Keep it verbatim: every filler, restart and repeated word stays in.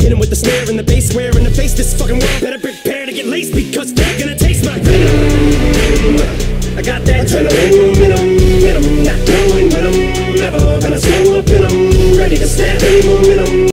Hit him with the snare and the bass, square in the face. This fucking world better prepare to get laced, because they're gonna taste my venom. I got that adrenaline, venom, venom, not going, but I'm never gonna slow up.